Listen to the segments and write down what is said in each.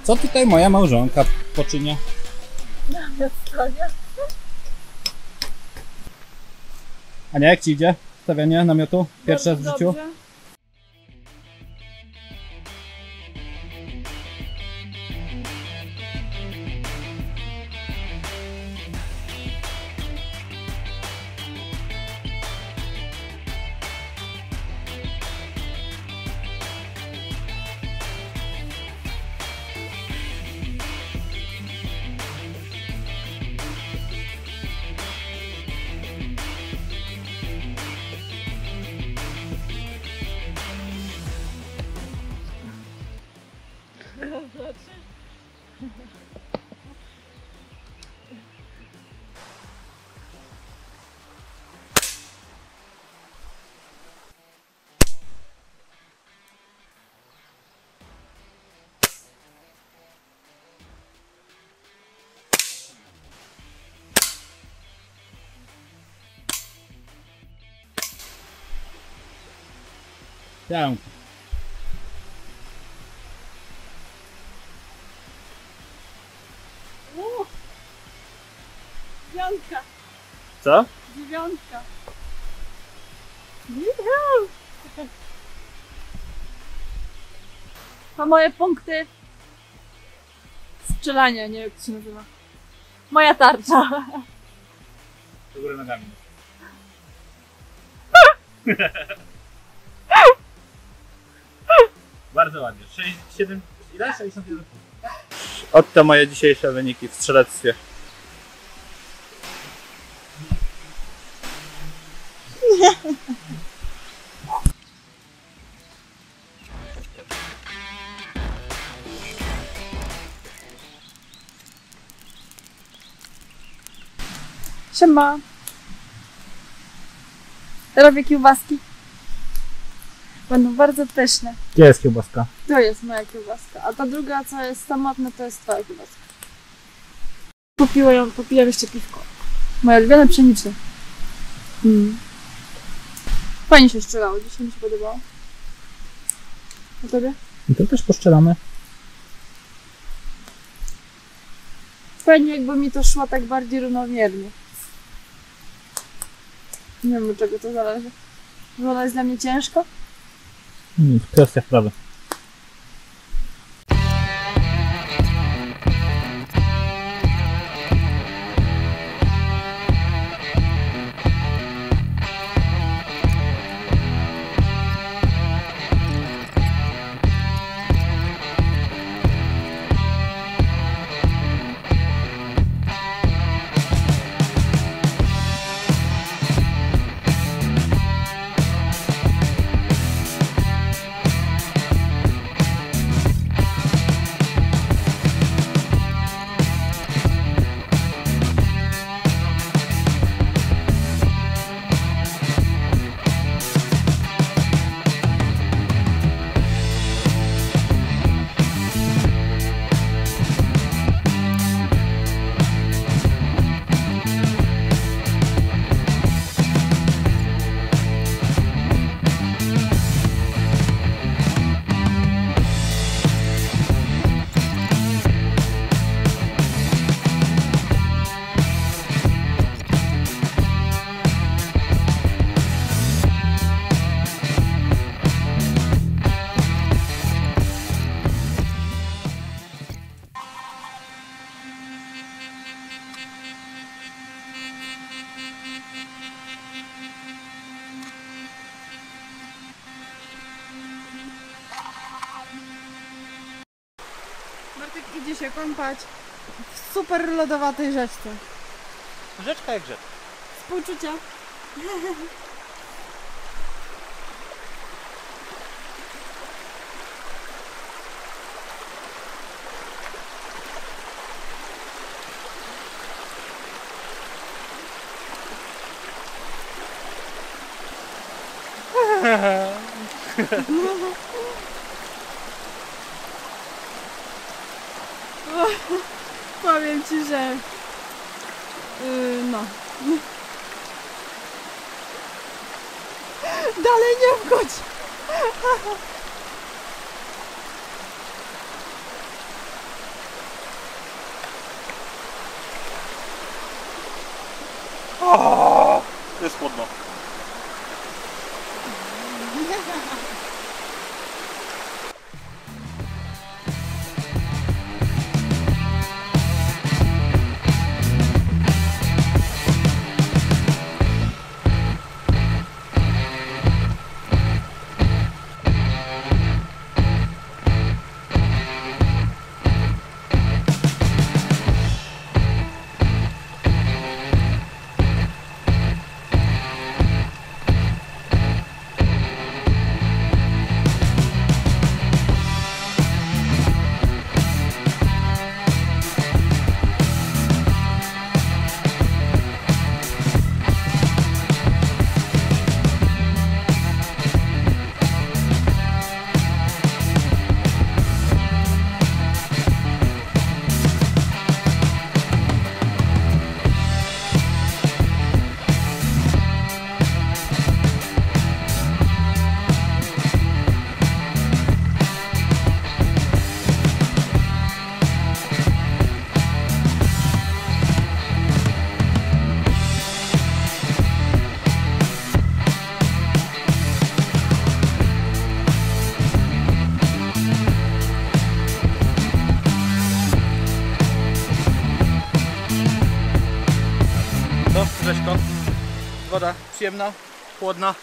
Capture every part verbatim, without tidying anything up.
Co tutaj moja małżonka poczynia? Namiot stawia. Ania, jak ci idzie stawianie namiotu? Pierwszy raz w życiu? Dobrze. Pięknie. Uuu. Dziewiątka. Co? Dziewiątka. A moje punkty strzelania, nie wiem jak to się nazywa. Moja tarcza. Do góry nogami. Bardzo ładnie. sześć, siedem, ile? sześćdziesiąt jeden punktów. Oto moje dzisiejsze wyniki w strzelectwie. Siema. Robię kiełbaski. Będą bardzo pyszne. Gdzie jest kiełbaska? To jest moja kiełbaska, a ta druga, co jest samotna, to jest twoja kiełbaska. Popiłam, popijam jeszcze piwko. Moje ulubione pszeniczne. Mm. Fajnie się strzelało, dzisiaj mi się podobało. A tobie? I to też poszczelamy. Fajnie, jakby mi to szło tak bardziej równomiernie. Nie wiem, do czego to zależy. Że ona jest dla mnie ciężko? Hmm, kwestia wprawy. Bartek idzie się kąpać w super lodowatej rzeczce. Rzeczka jak rzeczka. Współczucia. Powiem ci, że yy, no. Dalej nie wchodź. O, to jest chłodno. No, Rzeźko, woda przyjemna, chłodna.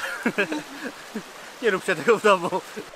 Nie róbcie tego w domu.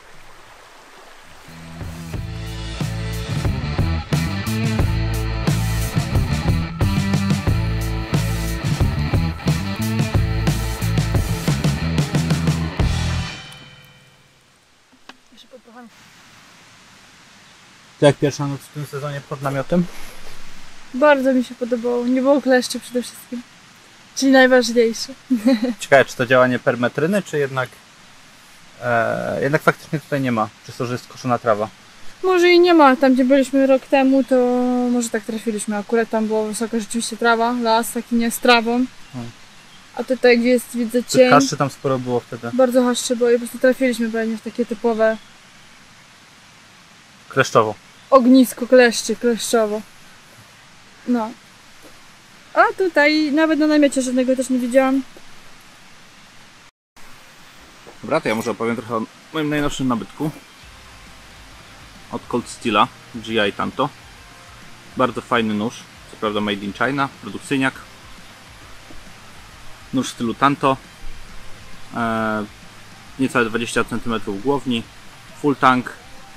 To jak pierwsza noc w tym sezonie pod namiotem? Bardzo mi się podobało. Nie było kleszczy przede wszystkim. Czyli najważniejsze. Ciekawe, czy to działanie permetryny, czy jednak e, jednak faktycznie tutaj nie ma, przez to, że jest koszona trawa. Może i nie ma. Tam gdzie byliśmy rok temu, to może tak trafiliśmy. Akurat tam była wysoka rzeczywiście trawa, las taki nie z trawą. Hmm. A tutaj gdzie jest, widzę, Tych cień. haszczy tam sporo było wtedy. Bardzo haszczy było i po prostu trafiliśmy pewnie w takie typowe Kleszczowo. ognisko kleszczy, kleszczowo. No. A tutaj nawet na namiocie żadnego też nie widziałam. Dobra, to ja może opowiem trochę o moim najnowszym nabytku. Od Cold Steela, G I Tanto. Bardzo fajny nóż, co prawda made in China, produkcyjniak. Nóż w stylu Tanto. Eee, niecałe dwadzieścia centymetrów głowni. Full tank.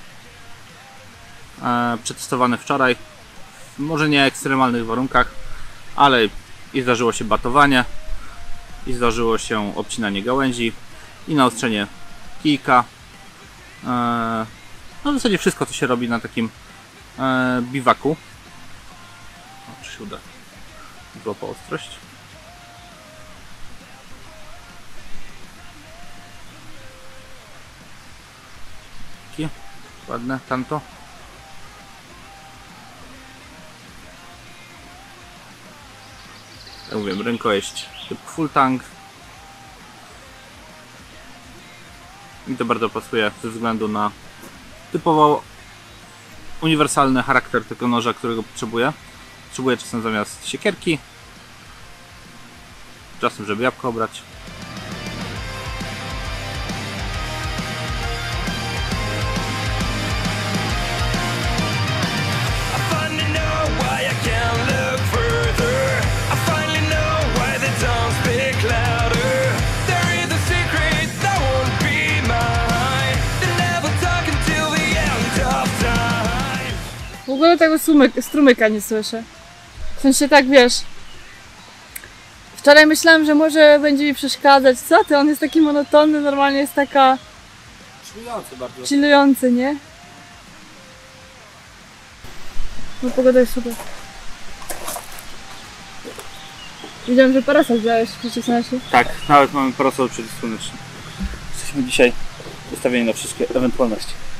Eee, przetestowany wczoraj. W może nie ekstremalnych warunkach, ale i zdarzyło się batowanie, i zdarzyło się obcinanie gałęzi, i naostrzenie kijka. Eee, no w zasadzie wszystko, co się robi na takim e, biwaku. O, czy się uda złapał ostrość? Takie ładne Tanto. Jak mówię, rękojeść typu full tank. I to bardzo pasuje ze względu na typowo uniwersalny charakter tego noża, którego potrzebuję. Potrzebuję czasem zamiast siekierki, czasem żeby jabłko obrać. W ogóle tego sumyk, strumyka nie słyszę. W sensie tak, wiesz. Wczoraj myślałam, że może będzie mi przeszkadzać. Co ty? On jest taki monotonny, normalnie jest taka... Chillujący bardzo. Chillujący, nie? No pogoda jest super. Widziałam, że parasol wziąłeś przecież na się. Tak, nawet mamy parasol przeciwsłoneczny. Jesteśmy dzisiaj ustawieni na wszystkie ewentualności.